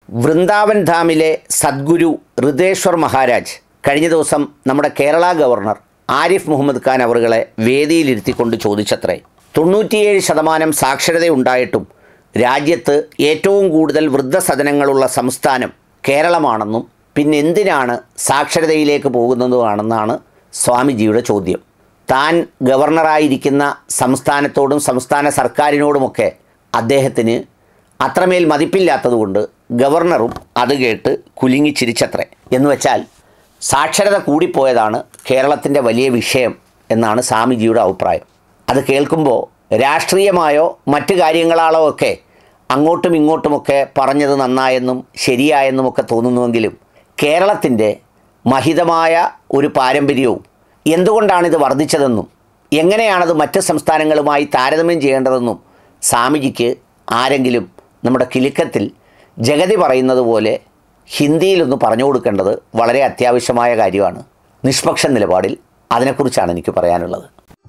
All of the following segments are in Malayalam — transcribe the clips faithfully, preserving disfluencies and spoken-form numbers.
വൃന്ദാവൻ ധാമിലെ സദ്ഗുരു ഋതേശ്വർ മഹാരാജ് കഴിഞ്ഞ ദിവസം നമ്മുടെ കേരള ഗവർണർ ആരിഫ് മുഹമ്മദ് ഖാൻ അവറുകളെ വേദിയിലിരുത്തിക്കൊണ്ട് ചോദിച്ചത്രേ, തൊണ്ണൂറ്റിയേഴ് ശതമാനം സാക്ഷരതയുണ്ടായിട്ടും രാജ്യത്ത് ഏറ്റവും കൂടുതൽ വൃദ്ധസദനങ്ങളുള്ള സംസ്ഥാനം കേരളമാണെന്നും പിന്നെ എന്തിനാണ് സാക്ഷരതയിലേക്ക് പോകുന്നതുമാണെന്നാണ് സ്വാമിജിയുടെ ചോദ്യം. താൻ ഗവർണറായിരിക്കുന്ന സംസ്ഥാനത്തോടും സംസ്ഥാന സർക്കാരിനോടുമൊക്കെ അദ്ദേഹത്തിന് അത്രമേൽ മതിപ്പില്ലാത്തതുകൊണ്ട് ഗവർണറും അത് കേട്ട് കുലുങ്ങി ചിരിച്ചത്രേ. എന്ന് വെച്ചാൽ സാക്ഷരത കൂടിപ്പോയതാണ് കേരളത്തിൻ്റെ വലിയ വിഷയം എന്നാണ് സ്വാമിജിയുടെ അഭിപ്രായം. അത് കേൾക്കുമ്പോൾ രാഷ്ട്രീയമായോ മറ്റു കാര്യങ്ങളാലോ ഒക്കെ അങ്ങോട്ടും ഇങ്ങോട്ടുമൊക്കെ പറഞ്ഞത് നന്നായെന്നും ശരിയായെന്നുമൊക്കെ തോന്നുന്നുവെങ്കിലും കേരളത്തിൻ്റെ മഹിതമായ ഒരു പാരമ്പര്യവും എന്തുകൊണ്ടാണിത് വർദ്ധിച്ചതെന്നും എങ്ങനെയാണത് മറ്റ് സംസ്ഥാനങ്ങളുമായി താരതമ്യം ചെയ്യേണ്ടതെന്നും സ്വാമിജിക്ക് ആരെങ്കിലും നമ്മുടെ കിലുക്കത്തിൽ ജഗതി പറയുന്നത് പോലെ ഹിന്ദിയിലൊന്ന് പറഞ്ഞു കൊടുക്കേണ്ടത് വളരെ അത്യാവശ്യമായ കാര്യമാണ്. നിഷ്പക്ഷ നിലപാടിൽ അതിനെക്കുറിച്ചാണ് എനിക്ക് പറയാനുള്ളത്.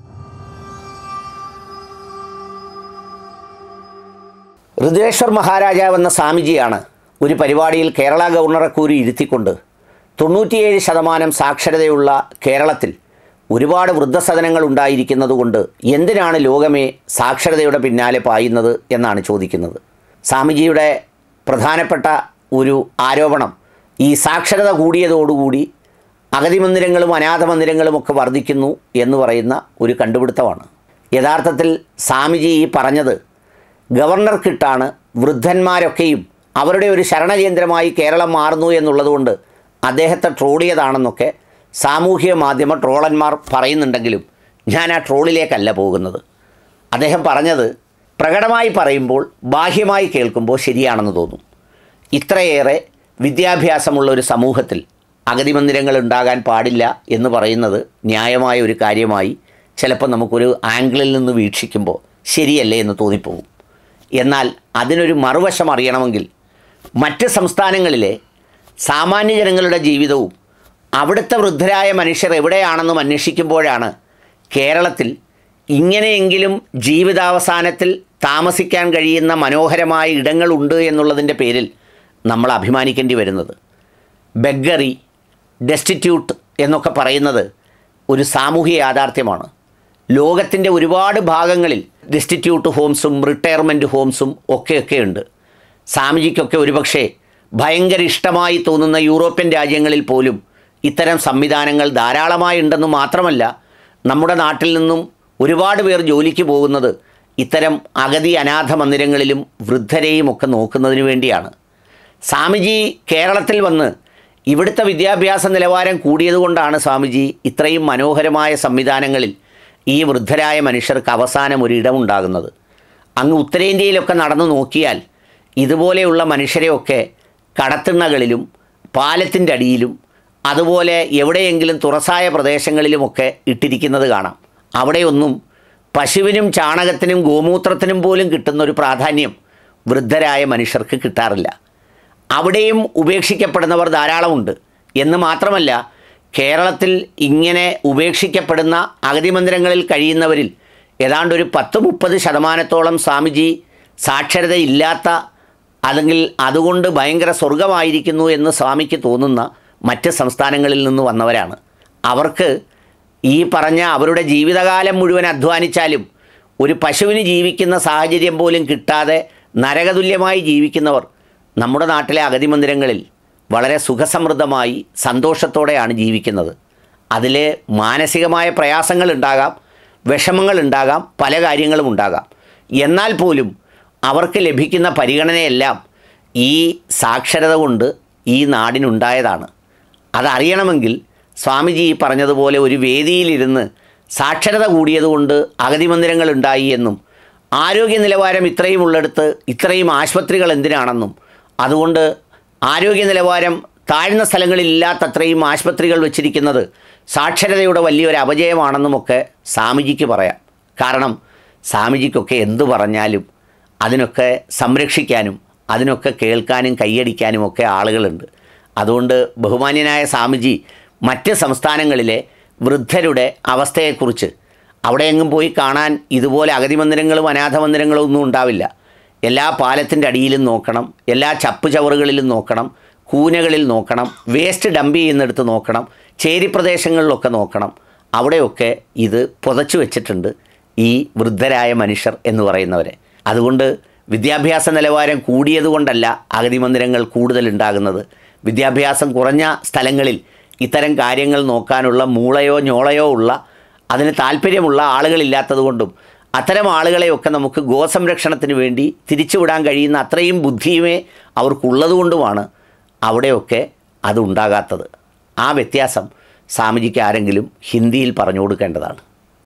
ഋതേശ്വർ മഹാരാജാവ് എന്ന സ്വാമിജിയാണ് ഒരു പരിപാടിയിൽ കേരള ഗവർണറെ കൂടി ഇരുത്തിക്കൊണ്ട് തൊണ്ണൂറ്റിയേഴ് ശതമാനം സാക്ഷരതയുള്ള കേരളത്തിൽ ഒരുപാട് വൃദ്ധസദനങ്ങൾ ഉണ്ടായിരിക്കുന്നത് കൊണ്ട് എന്തിനാണ് ലോകമേ സാക്ഷരതയുടെ പിന്നാലെ പായുന്നത് എന്നാണ് ചോദിക്കുന്നത്. സ്വാമിജിയുടെ പ്രധാനപ്പെട്ട ഒരു ആരോപണം ഈ സാക്ഷരത കൂടിയതോടുകൂടി അഗതി മന്ദിരങ്ങളും അനാഥ മന്ദിരങ്ങളും ഒക്കെ വർദ്ധിക്കുന്നു എന്ന് പറയുന്ന ഒരു കണ്ടുപിടുത്തമാണ്. യഥാർത്ഥത്തിൽ സ്വാമിജി ഈ പറഞ്ഞത് ഗവർണർക്കിട്ടാണ് വൃദ്ധന്മാരൊക്കെയും അവരുടെ ഒരു ശരണകേന്ദ്രമായി കേരളം മാറുന്നു എന്നുള്ളതുകൊണ്ട് അദ്ദേഹത്തെ ട്രോളിയതാണെന്നൊക്കെ സാമൂഹിക മാധ്യമ ട്രോളന്മാർ പറയുന്നുണ്ടെങ്കിലും ഞാൻ ആ ട്രോളിലേക്കല്ല പോകുന്നത്. അദ്ദേഹം പറഞ്ഞത് പ്രകടമായി പറയുമ്പോൾ ബാഹ്യമായി കേൾക്കുമ്പോൾ ശരിയാണെന്ന് തോന്നും. ഇത്രയേറെ വിദ്യാഭ്യാസമുള്ള ഒരു സമൂഹത്തിൽ അഗതി മന്ദിരങ്ങൾ ഉണ്ടാകാൻ പാടില്ല എന്ന് പറയുന്നത് ന്യായമായ ഒരു കാര്യമായി ചിലപ്പോൾ നമുക്കൊരു ആംഗിളിൽ നിന്ന് വീക്ഷിക്കുമ്പോൾ ശരിയല്ലേ എന്ന് തോന്നിപ്പോകും. എന്നാൽ അതിനൊരു മറുവശം അറിയണമെങ്കിൽ മറ്റ് സംസ്ഥാനങ്ങളിലെ സാമാന്യ ജനങ്ങളുടെ ജീവിതവും അവിടുത്തെ വൃദ്ധരായ മനുഷ്യർ എവിടെയാണെന്നും അന്വേഷിക്കുമ്പോഴാണ് കേരളത്തിൽ ഇങ്ങനെയെങ്കിലും ജീവിതാവസാനത്തിൽ താമസിക്കാൻ കഴിയുന്ന മനോഹരമായ ഇടങ്ങളുണ്ട് എന്നുള്ളതിൻ്റെ പേരിൽ നമ്മൾ അഭിമാനിക്കേണ്ടി വരുന്നത്. ബെഗ്ഗറി, ഡെസ്റ്റിറ്റ്യൂട്ട് എന്നൊക്കെ പറയുന്നത് ഒരു സാമൂഹിക യാഥാർത്ഥ്യമാണ്. ലോകത്തിൻ്റെ ഒരുപാട് ഭാഗങ്ങളിൽ ഡെസ്റ്റിറ്റ്യൂട്ട് ഹോംസും റിട്ടയർമെൻറ്റ് ഹോംസും ഒക്കെയൊക്കെ ഉണ്ട്. സ്വാമിജിക്കൊക്കെ ഒരുപക്ഷെ ഭയങ്കര ഇഷ്ടമായി തോന്നുന്ന യൂറോപ്യൻ രാജ്യങ്ങളിൽ പോലും ഇത്തരം സംവിധാനങ്ങൾ ധാരാളമായി ഉണ്ടെന്ന് മാത്രമല്ല, നമ്മുടെ നാട്ടിൽ നിന്നും ഒരുപാട് പേർ ജോലിക്ക് പോകുന്നത് ഇത്തരം അഗതി അനാഥ മന്ദിരങ്ങളിലും വൃദ്ധരെയും ഒക്കെ നോക്കുന്നതിന് വേണ്ടിയാണ്. സ്വാമിജി കേരളത്തിൽ വന്ന് ഇവിടുത്തെ വിദ്യാഭ്യാസ നിലവാരം കൂടിയതുകൊണ്ടാണ് സ്വാമിജി ഇത്രയും മനോഹരമായ സംവിധാനങ്ങളിൽ ഈ വൃദ്ധരായ മനുഷ്യർക്ക് അവസാനം ഒരിടമുണ്ടാകുന്നത്. അങ്ങ് ഉത്തരേന്ത്യയിലൊക്കെ നടന്നു നോക്കിയാൽ ഇതുപോലെയുള്ള മനുഷ്യരെയൊക്കെ കടത്തിണ്ണകളിലും പാലത്തിൻ്റെ അടിയിലും അതുപോലെ എവിടെയെങ്കിലും തുറസായ പ്രദേശങ്ങളിലുമൊക്കെ ഇട്ടിരിക്കുന്നത് കാണാം. അവിടെയൊന്നും പശുവിനും ചാണകത്തിനും ഗോമൂത്രത്തിനും പോലും കിട്ടുന്ന ഒരു പ്രാധാന്യം വൃദ്ധരായ മനുഷ്യർക്ക് കിട്ടാറില്ല. അവിടെയും ഉപേക്ഷിക്കപ്പെടുന്നവർ ധാരാളമുണ്ട്. എന്ന് മാത്രമല്ല, കേരളത്തിൽ ഇങ്ങനെ ഉപേക്ഷിക്കപ്പെടുന്ന അഗതി മന്ദിരങ്ങളിൽ കഴിയുന്നവരിൽ ഏതാണ്ട് ഒരു പത്ത് മുപ്പത് ശതമാനത്തോളം സ്വാമിജി സാക്ഷരതയില്ലാത്ത അല്ലെങ്കിൽ അതുകൊണ്ട് ഭയങ്കര സ്വർഗമായിരിക്കുന്നു എന്ന് സ്വാമിക്ക് തോന്നുന്ന മറ്റ് സംസ്ഥാനങ്ങളിൽ നിന്ന് വന്നവരാണ്. അവർക്ക് ഈ പറഞ്ഞ അവരുടെ ജീവിതകാലം മുഴുവൻ അധ്വാനിച്ചാലും ഒരു പശുവിന് ജീവിക്കുന്ന സാഹചര്യം പോലും കിട്ടാതെ നരകതുല്യമായി ജീവിക്കുന്നവർ നമ്മുടെ നാട്ടിലെ അഗതി മന്ദിരങ്ങളിൽ വളരെ സുഖസമൃദ്ധമായി സന്തോഷത്തോടെയാണ് ജീവിക്കുന്നത്. അതിൽ മാനസികമായ പ്രയാസങ്ങളുണ്ടാകാം, വിഷമങ്ങളുണ്ടാകാം, പല കാര്യങ്ങളും ഉണ്ടാകാം. എന്നാൽ പോലും അവർക്ക് ലഭിക്കുന്ന പരിഗണനയെല്ലാം ഈ സാക്ഷരത കൊണ്ട് ഈ നാടിനുണ്ടായതാണ്. അതറിയണമെങ്കിൽ സ്വാമിജി പറഞ്ഞതുപോലെ ഒരു വേദിയിലിരുന്ന് സാക്ഷരത കൂടിയതുകൊണ്ട് അഗതി മന്ദിരങ്ങൾ ഉണ്ടായി എന്നും ആരോഗ്യ നിലവാരം ഇത്രയും ഉള്ളിടത്ത് ഇത്രയും ആശുപത്രികൾ എന്തിനാണെന്നും അതുകൊണ്ട് ആരോഗ്യ നിലവാരം താഴ്ന്ന സ്ഥലങ്ങളിൽ ഇല്ലാത്തത്രയും ആശുപത്രികൾ വെച്ചിരിക്കുന്നത് സാക്ഷരതയുടെ വലിയൊരു അപജയമാണെന്നുമൊക്കെ സ്വാമിജിക്ക് പറയാം. കാരണം സ്വാമിജിക്കൊക്കെ എന്തു പറഞ്ഞാലും അതിനൊക്കെ സംരക്ഷിക്കാനും അതിനൊക്കെ കേൾക്കാനും കൈയടിക്കാനുമൊക്കെ ആളുകളുണ്ട്. അതുകൊണ്ട് ബഹുമാന്യനായ സ്വാമിജി മറ്റ് സംസ്ഥാനങ്ങളിലെ വൃദ്ധരുടെ അവസ്ഥയെക്കുറിച്ച് അവിടെ എങ്ങും പോയി കാണാൻ ഇതുപോലെ അഗതി മന്ദിരങ്ങളും അനാഥ മന്ദിരങ്ങളും ഒന്നും ഉണ്ടാവില്ല. എല്ലാ പാലത്തിൻ്റെ അടിയിലും നോക്കണം, എല്ലാ ചപ്പ് ചവറുകളിലും നോക്കണം, കൂനകളിൽ നോക്കണം, വേസ്റ്റ് ഡംപ് ചെയ്യുന്നിടത്ത് നോക്കണം, ചേരി പ്രദേശങ്ങളിലൊക്കെ നോക്കണം. അവിടെയൊക്കെ ഇത് പുതച്ചു വെച്ചിട്ടുണ്ട് ഈ വൃദ്ധരായ മനുഷ്യർ എന്ന് പറയുന്നവരെ. അതുകൊണ്ട് വിദ്യാഭ്യാസ നിലവാരം കൂടിയതുകൊണ്ടല്ല അഗതി മന്ദിരങ്ങൾ കൂടുതലുണ്ടാകുന്നത്. വിദ്യാഭ്യാസം കുറഞ്ഞ സ്ഥലങ്ങളിൽ ഇത്തരം കാര്യങ്ങൾ നോക്കാനുള്ള മൂളയോ ഞോളയോ ഉള്ള അതിന് താല്പര്യമുള്ള ആളുകളില്ലാത്തതുകൊണ്ടും അത്തരം ആളുകളെയൊക്കെ നമുക്ക് ഗോസംരക്ഷണത്തിന് വേണ്ടി തിരിച്ചുവിടാൻ കഴിയുന്ന അത്രയും ബുദ്ധിയുമേ അവർക്കുള്ളതുകൊണ്ടുമാണ് അവിടെയൊക്കെ അതുണ്ടാകാത്തത്. ആ വ്യത്യാസം സ്വാമിജിക്ക് ആരെങ്കിലും ഹിന്ദിയിൽ പറഞ്ഞു കൊടുക്കേണ്ടതാണ്.